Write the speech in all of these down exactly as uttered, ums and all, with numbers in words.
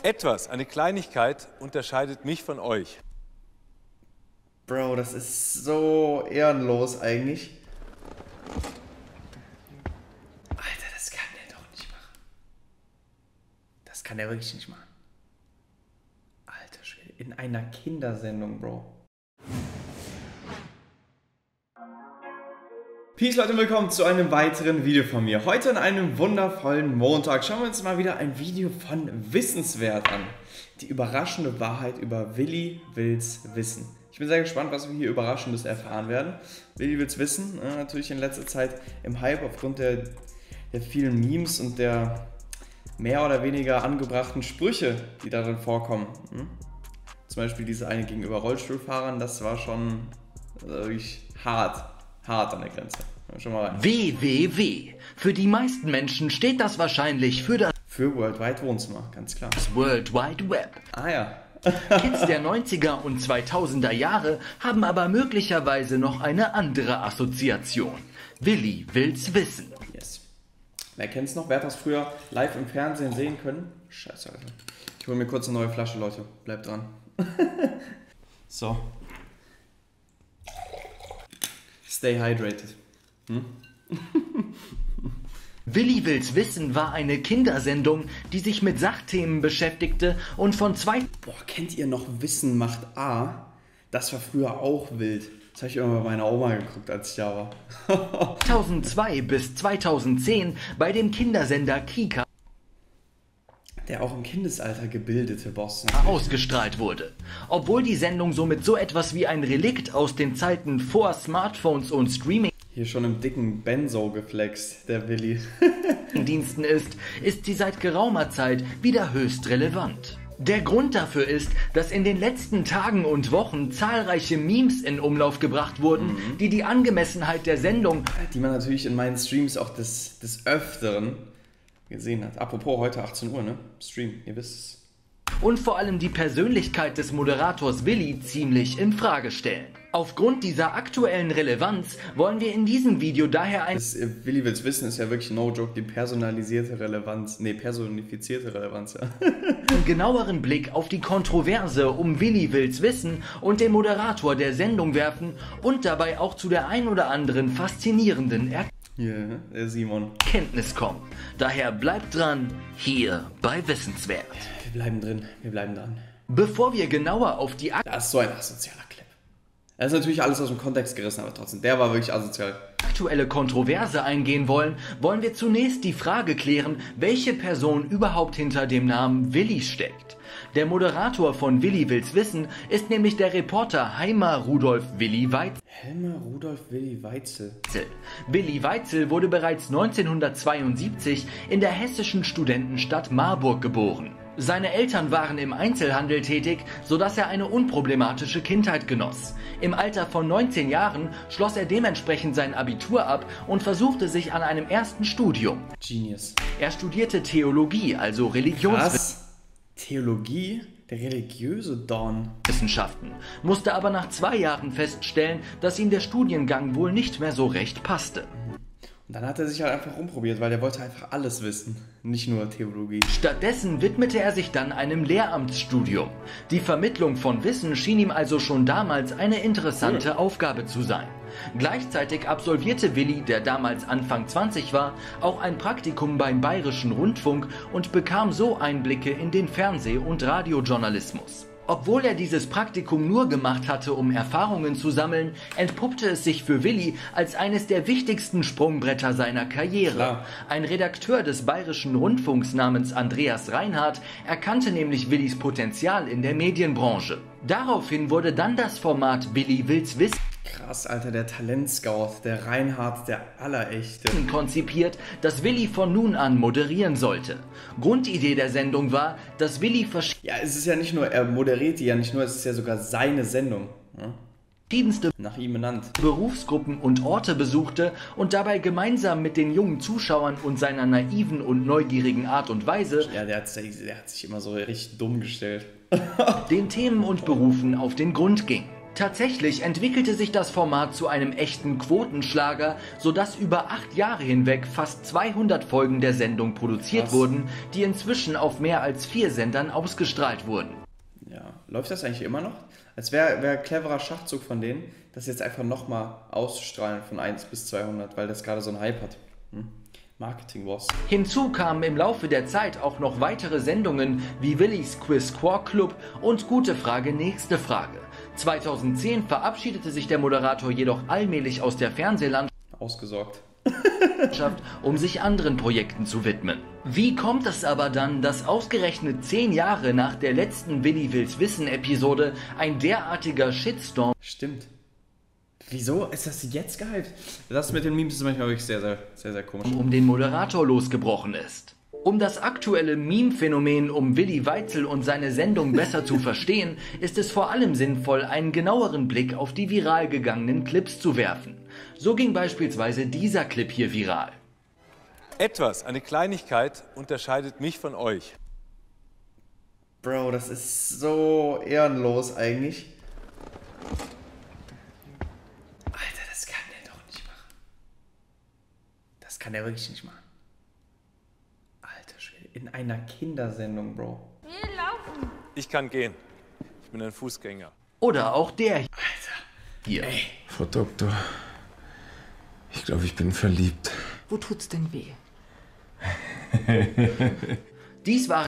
Etwas, eine Kleinigkeit, unterscheidet mich von euch. Bro, das ist so ehrenlos eigentlich. Alter, das kann der doch nicht machen. Das kann der wirklich nicht machen. Alter Schwede, in einer Kindersendung, Bro. Peace Leute und willkommen zu einem weiteren Video von mir. Heute an einem wundervollen Montag schauen wir uns mal wieder ein Video von Wissenswert an. Die überraschende Wahrheit über Willi Will's Wissen. Ich bin sehr gespannt, was wir hier Überraschendes erfahren werden. Willi Will's Wissen, äh, natürlich in letzter Zeit im Hype aufgrund der, der vielen Memes und der mehr oder weniger angebrachten Sprüche, die darin vorkommen. Hm? Zum Beispiel diese eine gegenüber Rollstuhlfahrern, das war schon äh, wirklich hart. Hart an der Grenze. Schon mal rein. W W W. Für die meisten Menschen steht das wahrscheinlich für das Für Worldwide Wohnzimmer, ganz klar. World Wide Web. Ah ja. Kids der neunziger und zweitausender Jahre haben aber möglicherweise noch eine andere Assoziation. Willi Will's Wissen. Yes. Wer kennt's noch? Wer hat das früher live im Fernsehen sehen können? Scheiße, Alter. Ich hole mir kurz eine neue Flasche, Leute. Bleibt dran. So. Stay hydrated. Hm? Willi Will's Wissen war eine Kindersendung, die sich mit Sachthemen beschäftigte und von zwei... Boah, kennt ihr noch Wissen macht A? Das war früher auch wild. Das habe ich immer bei meiner Oma geguckt, als ich da war. zweitausendzwei bis zweitausendzehn bei dem Kindersender Kika Der auch im Kindesalter gebildete Boss ausgestrahlt wurde. Obwohl die Sendung somit so etwas wie ein Relikt aus den Zeiten vor Smartphones und Streaming Hier schon im dicken Benzo geflext, der Willi. Diensten ist, ist sie seit geraumer Zeit wieder höchst relevant. Der Grund dafür ist, dass in den letzten Tagen und Wochen zahlreiche Memes in Umlauf gebracht wurden, mhm. die die Angemessenheit der Sendung, die man natürlich in meinen Streams auch des, des Öfteren gesehen hat. Apropos, heute achtzehn Uhr, ne? Stream, ihr wisst es. Und vor allem die Persönlichkeit des Moderators Willi ziemlich in Frage stellen. Aufgrund dieser aktuellen Relevanz wollen wir in diesem Video daher ein... Das, äh, Willi Will's Wissen ist ja wirklich no joke, die personalisierte Relevanz, ne, personifizierte Relevanz, ja. einen genaueren Blick auf die Kontroverse um Willi Will's Wissen und den Moderator der Sendung werfen und dabei auch zu der ein oder anderen faszinierenden Erkenntnis Yeah, der Simon. Kenntnis kommen. Daher bleibt dran, hier bei Wissenswert. Wir bleiben drin, wir bleiben dran. Bevor wir genauer auf die Ak Das ist so ein asozialer Clip. Das ist natürlich alles aus dem Kontext gerissen, aber trotzdem, der war wirklich asozial. aktuelle Kontroverse eingehen wollen, wollen wir zunächst die Frage klären, welche Person überhaupt hinter dem Namen Willi steckt. Der Moderator von Willi Will's Wissen ist nämlich der Reporter Helmer Rudolf Willi Weitzel. Helmer Rudolf Willi Weitzel. Willi Weitzel wurde bereits neunzehnhundertzweiundsiebzig in der hessischen Studentenstadt Marburg geboren. Seine Eltern waren im Einzelhandel tätig, sodass er eine unproblematische Kindheit genoss. Im Alter von neunzehn Jahren schloss er dementsprechend sein Abitur ab und versuchte sich an einem ersten Studium. Genius. Er studierte Theologie, also Religionswissenschaften. Theologie? Der religiöse Don. Wissenschaften, musste aber nach zwei Jahren feststellen, dass ihm der Studiengang wohl nicht mehr so recht passte. Und dann hat er sich halt einfach rumprobiert, weil er wollte einfach alles wissen, nicht nur Theologie. Stattdessen widmete er sich dann einem Lehramtsstudium. Die Vermittlung von Wissen schien ihm also schon damals eine interessante cool. Aufgabe zu sein. Gleichzeitig absolvierte Willi, der damals Anfang zwanzig war, auch ein Praktikum beim Bayerischen Rundfunk und bekam so Einblicke in den Fernseh- und Radiojournalismus. Obwohl er dieses Praktikum nur gemacht hatte, um Erfahrungen zu sammeln, entpuppte es sich für Willi als eines der wichtigsten Sprungbretter seiner Karriere. Klar. Ein Redakteur des Bayerischen Rundfunks namens Andreas Reinhardt erkannte nämlich Willis Potenzial in der Medienbranche. Daraufhin wurde dann das Format Willi Will's Wissen Krass, Alter, der Talentscout, der Reinhardt, der Allerechte. konzipiert, das Willi von nun an moderieren sollte. Grundidee der Sendung war, dass Willi Ja, es ist ja nicht nur, er moderiert die ja nicht nur, es ist ja sogar seine Sendung. Ja? verschiedenste Nach ihm benannt. Berufsgruppen und Orte besuchte und dabei gemeinsam mit den jungen Zuschauern und seiner naiven und neugierigen Art und Weise Ja, der hat, der hat sich immer so richtig dumm gestellt. den Themen und Berufen auf den Grund ging. Tatsächlich entwickelte sich das Format zu einem echten Quotenschlager, sodass über acht Jahre hinweg fast zweihundert Folgen der Sendung produziert Was? wurden, die inzwischen auf mehr als vier Sendern ausgestrahlt wurden. Ja, läuft das eigentlich immer noch? Als wäre wär ein cleverer Schachzug von denen, das jetzt einfach nochmal auszustrahlen von eins bis zweihundert, weil das gerade so einen Hype hat. Hm? Marketing-Boss. Hinzu kamen im Laufe der Zeit auch noch weitere Sendungen wie Willis Quiz Quark Club und Gute Frage, nächste Frage. zweitausendzehn verabschiedete sich der Moderator jedoch allmählich aus der Fernsehlandschaft, Ausgesorgt. um sich anderen Projekten zu widmen. Wie kommt es aber dann, dass ausgerechnet zehn Jahre nach der letzten Willi Wills Wissen-Episode ein derartiger Shitstorm Stimmt. Wieso ist das jetzt gehypt? Das mit den Memes ist manchmal wirklich sehr, sehr, sehr, sehr komisch. um den Moderator losgebrochen ist? Um das aktuelle Meme-Phänomen um Willi Weitzel und seine Sendung besser zu verstehen, ist es vor allem sinnvoll, einen genaueren Blick auf die viral gegangenen Clips zu werfen. So ging beispielsweise dieser Clip hier viral. Etwas, eine Kleinigkeit, unterscheidet mich von euch. Bro, das ist so ehrenlos eigentlich. Alter, das kann der doch nicht machen. Das kann der wirklich nicht machen. Alter Schwede, in einer Kindersendung, Bro. Wir laufen. Ich kann gehen. Ich bin ein Fußgänger. Oder auch der Alter. hier. Ey. Frau Doktor, ich glaube, ich bin verliebt. Wo tut's denn weh? Dies waren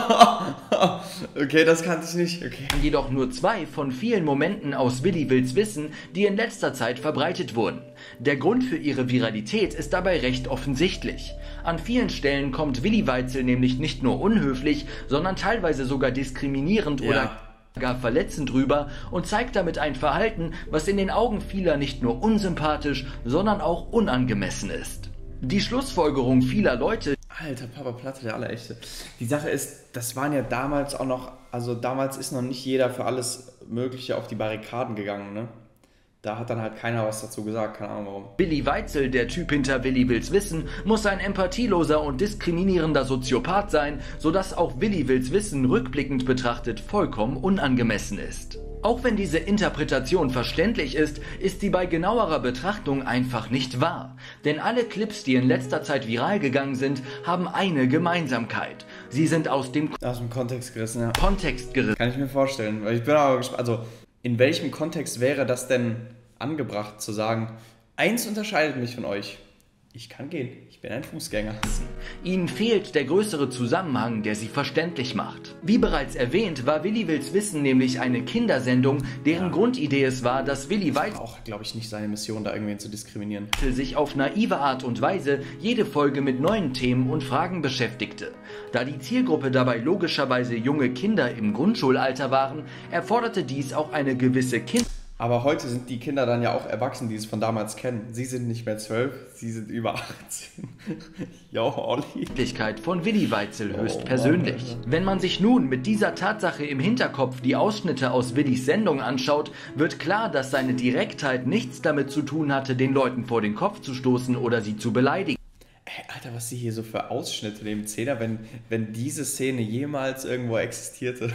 Okay, das kannte ich nicht. Okay. jedoch nur zwei von vielen Momenten aus Willi Wills Wissen, die in letzter Zeit verbreitet wurden. Der Grund für ihre Viralität ist dabei recht offensichtlich. An vielen Stellen kommt Willi Weitzel nämlich nicht nur unhöflich, sondern teilweise sogar diskriminierend Ja. oder gar verletzend rüber und zeigt damit ein Verhalten, was in den Augen vieler nicht nur unsympathisch, sondern auch unangemessen ist. Die Schlussfolgerung vieler Leute, Alter, Papa Platte, der Allerechte. Die Sache ist, das waren ja damals auch noch, also damals ist noch nicht jeder für alles Mögliche auf die Barrikaden gegangen, ne? Da hat dann halt keiner was dazu gesagt, keine Ahnung warum. Willi Weitzel, der Typ hinter Willi Wills Wissen, muss ein empathieloser und diskriminierender Soziopath sein, sodass auch Willi Wills Wissen rückblickend betrachtet vollkommen unangemessen ist. Auch wenn diese Interpretation verständlich ist, ist sie bei genauerer Betrachtung einfach nicht wahr. Denn alle Clips, die in letzter Zeit viral gegangen sind, haben eine Gemeinsamkeit. Sie sind aus dem Aus dem Kontext gerissen, ja. Kontext gerissen. Kann ich mir vorstellen, weil ich bin aber gespannt, also in welchem Kontext wäre das denn angebracht zu sagen, eins unterscheidet mich von euch, ich kann gehen, ich bin ein Fußgänger. Ihnen fehlt der größere Zusammenhang, der sie verständlich macht. Wie bereits erwähnt, war Willi Wills Wissen nämlich eine Kindersendung, deren Ja. Grundidee es war, dass Willi Weitzel Auch, glaube ich, nicht seine Mission, da irgendwen zu diskriminieren. sich auf naive Art und Weise jede Folge mit neuen Themen und Fragen beschäftigte. Da die Zielgruppe dabei logischerweise junge Kinder im Grundschulalter waren, erforderte dies auch eine gewisse Aber heute sind die Kinder dann ja auch erwachsen, die es von damals kennen. Sie sind nicht mehr zwölf, sie sind über achtzehn. Jo, Olli. Kindlichkeit von Willi Weitzel Oh, höchstpersönlich. Mann, Wenn man sich nun mit dieser Tatsache im Hinterkopf die Ausschnitte aus Willis Sendung anschaut, wird klar, dass seine Direktheit nichts damit zu tun hatte, den Leuten vor den Kopf zu stoßen oder sie zu beleidigen. Ey, Alter, was sie hier so für Ausschnitte nehmen, Zehner, wenn, wenn diese Szene jemals irgendwo existierte.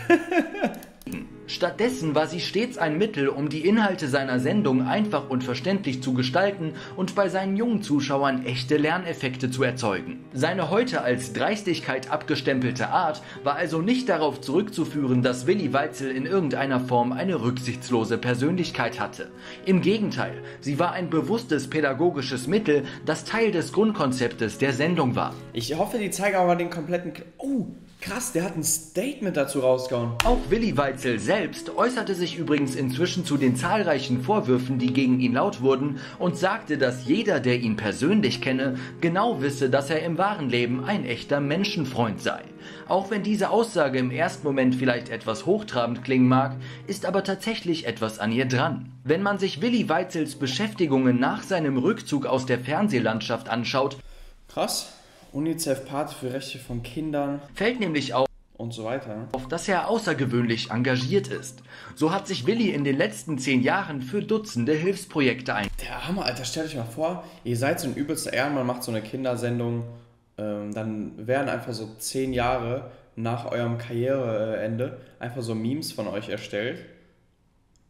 Stattdessen war sie stets ein Mittel, um die Inhalte seiner Sendung einfach und verständlich zu gestalten und bei seinen jungen Zuschauern echte Lerneffekte zu erzeugen. Seine heute als Dreistigkeit abgestempelte Art war also nicht darauf zurückzuführen, dass Willi Weitzel in irgendeiner Form eine rücksichtslose Persönlichkeit hatte. Im Gegenteil, sie war ein bewusstes pädagogisches Mittel, das Teil des Grundkonzeptes der Sendung war. Ich hoffe, die zeigen aber mal den kompletten... K oh, krass, der hat ein Statement dazu rausgehauen. Auch Willi Weitzel selbst äußerte sich übrigens inzwischen zu den zahlreichen Vorwürfen, die gegen ihn laut wurden, und sagte, dass jeder, der ihn persönlich kenne, genau wisse, dass er im wahren Leben ein echter Menschenfreund sei. Auch wenn diese Aussage im ersten Moment vielleicht etwas hochtrabend klingen mag, ist aber tatsächlich etwas an ihr dran. Wenn man sich Willi Weitzels Beschäftigungen nach seinem Rückzug aus der Fernsehlandschaft anschaut, Krass. UNICEF-Pate für Rechte von Kindern fällt nämlich auf, und so weiter. auf dass er außergewöhnlich engagiert ist. So hat sich Willi in den letzten zehn Jahren für Dutzende Hilfsprojekte ein. Der Hammer, Alter, stellt euch mal vor, ihr seid so ein übelster Ehrenmann, macht so eine Kindersendung, ähm, dann werden einfach so zehn Jahre nach eurem Karriereende einfach so Memes von euch erstellt.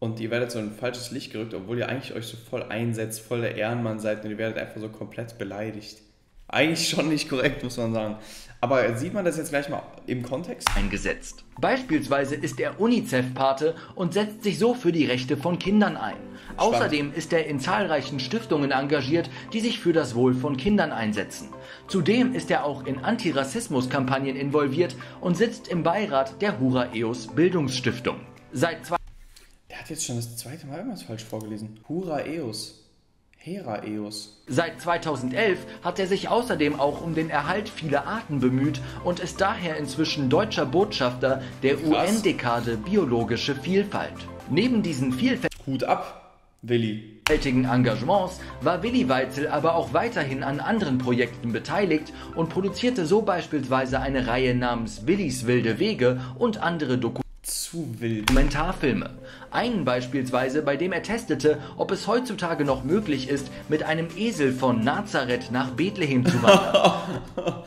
und ihr werdet so in ein falsches Licht gerückt, obwohl ihr eigentlich euch so voll einsetzt, voll der Ehrenmann seid und ihr werdet einfach so komplett beleidigt. Eigentlich schon nicht korrekt, muss man sagen. Aber sieht man das jetzt gleich mal im Kontext? Eingesetzt. Beispielsweise ist er UNICEF-Pate und setzt sich so für die Rechte von Kindern ein. Spannend. Außerdem ist er in zahlreichen Stiftungen engagiert, die sich für das Wohl von Kindern einsetzen. Zudem ist er auch in Antirassismus-Kampagnen involviert und sitzt im Beirat der Hura Eos Bildungsstiftung. Seit zwei Der hat jetzt schon das zweite Mal irgendwas falsch vorgelesen. Hura Eos. Hera Eos. Seit zweitausendelf hat er sich außerdem auch um den Erhalt vieler Arten bemüht und ist daher inzwischen deutscher Botschafter der U N-Dekade Biologische Vielfalt. Neben diesen vielfältigen Hut ab, Willi. Engagements war Willi Weitzel aber auch weiterhin an anderen Projekten beteiligt und produzierte so beispielsweise eine Reihe namens Willis wilde Wege und andere Dokumente. Zu wild. Dokumentarfilme. Einen beispielsweise, bei dem er testete, ob es heutzutage noch möglich ist, mit einem Esel von Nazareth nach Bethlehem zu wandern.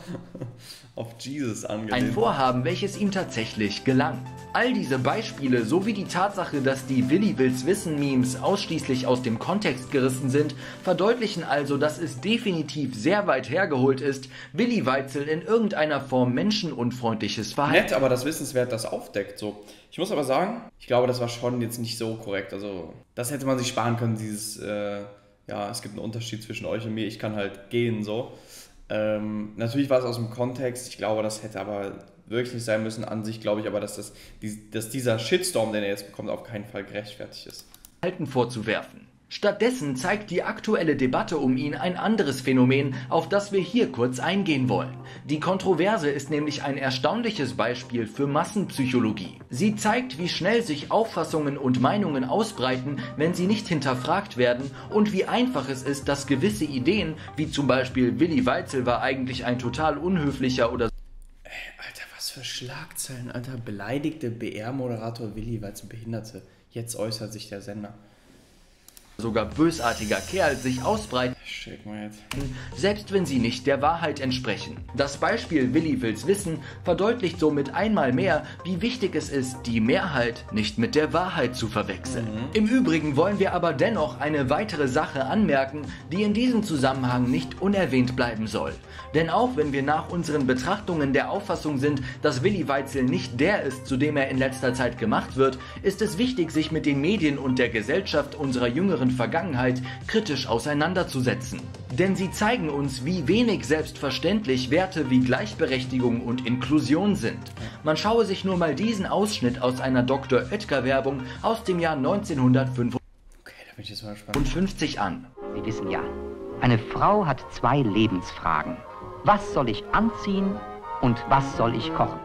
Auf Jesus angelehnt. Ein Vorhaben, welches ihm tatsächlich gelang. All diese Beispiele sowie die Tatsache, dass die Willi Will's Wissen Memes ausschließlich aus dem Kontext gerissen sind, verdeutlichen also, dass es definitiv sehr weit hergeholt ist, Willi Weitzel in irgendeiner Form menschenunfreundliches Verhalten. Nett, aber das Wissenswert das aufdeckt. So. Ich muss aber sagen, ich glaube, das war schon jetzt nicht so korrekt. Also das hätte man sich sparen können, dieses, äh, ja, es gibt einen Unterschied zwischen euch und mir, ich kann halt gehen so. Ähm, natürlich war es aus dem Kontext, ich glaube, das hätte aber wirklich nicht sein müssen. An sich glaube ich aber, dass, das, dass dieser Shitstorm, den er jetzt bekommt, auf keinen Fall gerechtfertigt ist. Vorzuwerfen. Stattdessen zeigt die aktuelle Debatte um ihn ein anderes Phänomen, auf das wir hier kurz eingehen wollen. Die Kontroverse ist nämlich ein erstaunliches Beispiel für Massenpsychologie. Sie zeigt, wie schnell sich Auffassungen und Meinungen ausbreiten, wenn sie nicht hinterfragt werden, und wie einfach es ist, dass gewisse Ideen, wie zum Beispiel Willi Weitzel war eigentlich ein total unhöflicher oder Ey, Alter, was für Schlagzeilen, Alter. Beleidigte B R-Moderator Willi Weitzel Behinderte. Jetzt äußert sich der Sender. sogar bösartiger Kerl sich ausbreiten, Schick mal jetzt. selbst wenn sie nicht der Wahrheit entsprechen. Das Beispiel Willi Will's Wissen verdeutlicht somit einmal mehr, wie wichtig es ist, die Mehrheit nicht mit der Wahrheit zu verwechseln. Mhm. Im Übrigen wollen wir aber dennoch eine weitere Sache anmerken, die in diesem Zusammenhang nicht unerwähnt bleiben soll. Denn auch wenn wir nach unseren Betrachtungen der Auffassung sind, dass Willi Weitzel nicht der ist, zu dem er in letzter Zeit gemacht wird, ist es wichtig, sich mit den Medien und der Gesellschaft unserer jüngeren Vergangenheit kritisch auseinanderzusetzen. Denn sie zeigen uns, wie wenig selbstverständlich Werte wie Gleichberechtigung und Inklusion sind. Man schaue sich nur mal diesen Ausschnitt aus einer Doktor Oetker-Werbung aus dem Jahr neunzehnhundertfünfundfünfzig Okay, da bin ich jetzt mal gespannt. an. Sie wissen ja, eine Frau hat zwei Lebensfragen. Was soll ich anziehen und was soll ich kochen?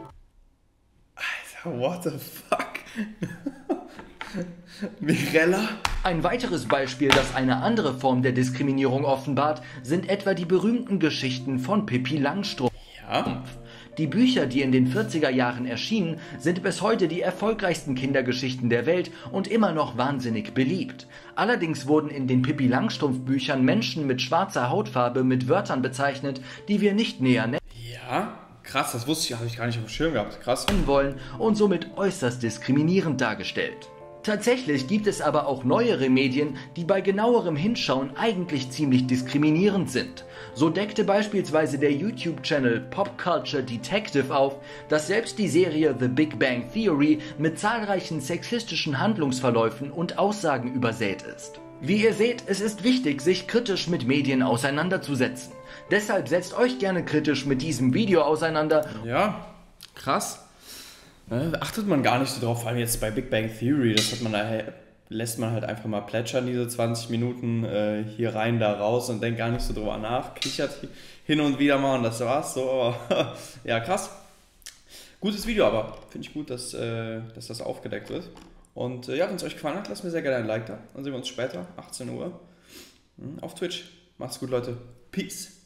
Alter, what the fuck? Mirella? Ein weiteres Beispiel, das eine andere Form der Diskriminierung offenbart, sind etwa die berühmten Geschichten von Pippi Langstrumpf. Ja. Die Bücher, die in den vierziger Jahren erschienen, sind bis heute die erfolgreichsten Kindergeschichten der Welt und immer noch wahnsinnig beliebt. Allerdings wurden in den Pippi Langstrumpf Büchern Menschen mit schwarzer Hautfarbe mit Wörtern bezeichnet, die wir nicht näher nennen Ja, krass, das wusste ich, habe ich gar nicht auf dem Schirm gehabt. Krass. wollen und somit äußerst diskriminierend dargestellt. Tatsächlich gibt es aber auch neuere Medien, die bei genauerem Hinschauen eigentlich ziemlich diskriminierend sind. So deckte beispielsweise der YouTube-Channel Pop Culture Detective auf, dass selbst die Serie The Big Bang Theory mit zahlreichen sexistischen Handlungsverläufen und Aussagen übersät ist. Wie ihr seht, es ist wichtig, sich kritisch mit Medien auseinanderzusetzen. Deshalb setzt euch gerne kritisch mit diesem Video auseinander. Ja, krass. Achtet man gar nicht so drauf, vor allem jetzt bei Big Bang Theory, das hat man da, lässt man halt einfach mal plätschern, diese zwanzig Minuten äh, hier rein, da raus und denkt gar nicht so drüber nach, kichert hin und wieder mal und das war's so, aber ja, krass. Gutes Video, aber finde ich gut, dass, äh, dass das aufgedeckt wird. Und äh, ja, wenn es euch gefallen hat, lasst mir sehr gerne ein Like da, dann sehen wir uns später, achtzehn Uhr, auf Twitch. Macht's gut, Leute. Peace.